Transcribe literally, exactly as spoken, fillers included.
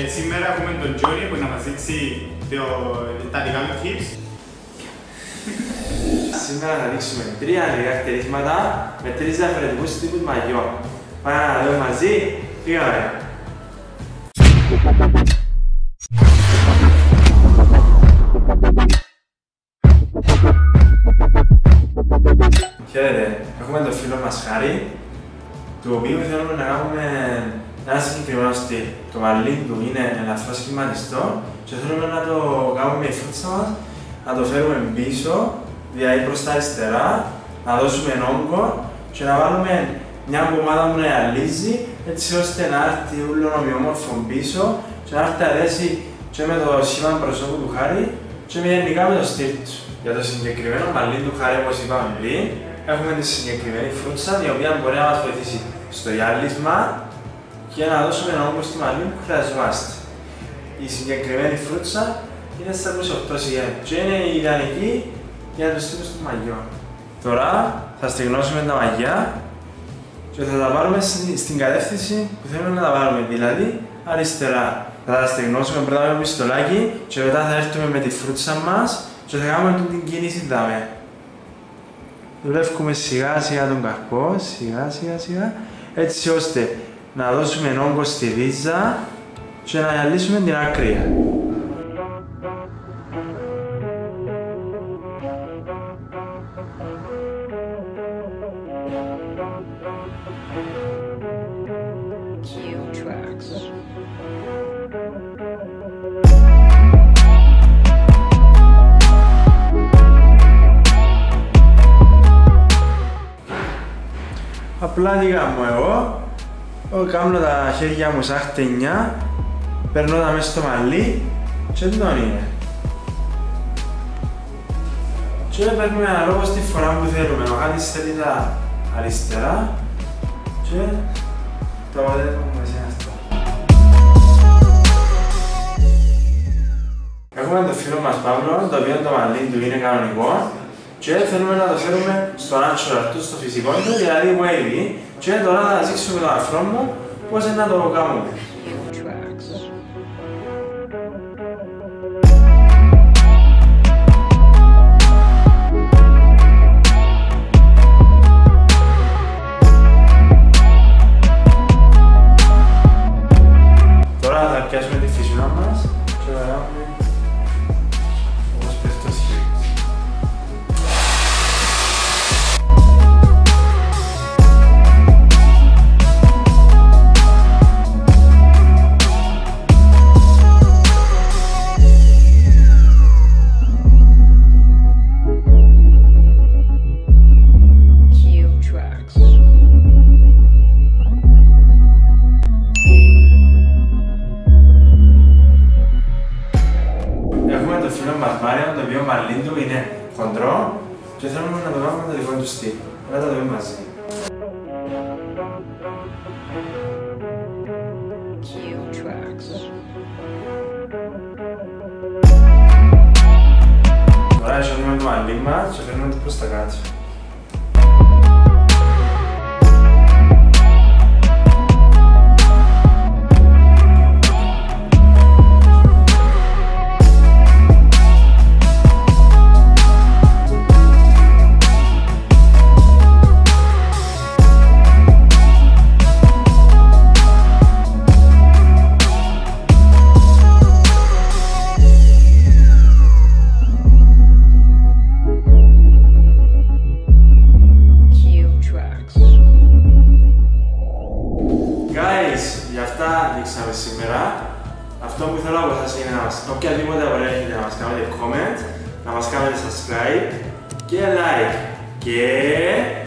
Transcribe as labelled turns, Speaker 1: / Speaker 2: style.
Speaker 1: Σήμερα έχουμε τον Giorgos που να μας δείξει τα δικά του tips.
Speaker 2: Σήμερα θα δείξουμε τρία ανεργά χτενίσματα με τρεις διαφορετικούς τύπους μαγιών. Πάμε να δούμε μαζί, πήγαμε! Χαίρετε, έχουμε τον φίλο μας Χάρη, του οποίου θέλουμε να κάνουμε ένα συγκεκριμένο στυλ. Το μαλλί του είναι ελαφρώς σχηματιστό και θέλουμε να το κάνουμε η φρούτσα μας, να το φέρουμε πίσω, δηλαδή προς τα αριστερά, να δώσουμε όγκο και να βάλουμε μια πομάδα που να γυαλίζει, έτσι ώστε να έρθει όλο ομοιόμορφο πίσω και να έρθει αρέσει και με το σήμα προσώπου του Χάρη και γενικά με το στυλ του. Για το συγκεκριμένο μαλλί του Χάρη, όπως είπαμε πριν, έχουμε τη συγκεκριμένη φρούτσα, η οποία μπορεί να μας βοηθήσει στο γυάλισμα και να δώσουμε ένα όγκο στη μαλλί που χρειαζόμαστε. Η συγκεκριμένη φρούτσα είναι στα είκοσι οκτώ σιγά και είναι ιδανική για τους τύπους των μαγιών. Τώρα θα στεγνώσουμε τα μαγιά και θα τα βάλουμε στην κατεύθυνση που θέλουμε να τα βάλουμε, δηλαδή αριστερά. Θα τα στεγνώσουμε πρώτα με πιστολάκι και μετά θα έρθουμε με τη φρούτσα μας και θα κάνουμε την κίνηση δάμε. Δουλεύουμε σιγά σιγά τον καρπό, σιγά σιγά σιγά, έτσι ώστε να δώσουμε όγκο στη ρίζα και να γυαλίσουμε την άκρη. Απλά τι κάνω εγώ, κάνω τα χέρια μου σαν χτενιά, παίρνω τα μέσα στο μαλλί και τον είναι. Και παίρνουμε αναλόγως τη φορά που θέλουμε, ο Χάρης θέλει τα αριστερά και το αποτέλεσμα μας είναι αυτό. Έχουμε τον φίλο μας Παύλο, το οποίο το μαλλί του είναι κανονικό και θέλουμε να το φέρουμε στο natural του, στο φυσικό του, δηλαδή wavy. Και τώρα θα δείξουμε το αφρό μου πώς είναι να το κάνουμε. Τώρα θα πιάσουμε τη φυσούνα μας και θα κάνουμε όπως πέφτει το σχήμα. Το οποίο μαλλί του είναι χοντρό και θέλουμε να το κάνουμε το δικό του στυλ. Να το δούμε μαζί. Τώρα εσώνουμε το μαλλί μας και φέρνουμε το προς τα κάτω. Γι' αυτά δείξαμε σήμερα. Αυτό που θέλω από εσάς είναι να μας οποιαδήποτε απορία έχετε να μας κάνετε comment, να μας κάνετε subscribe και like. Και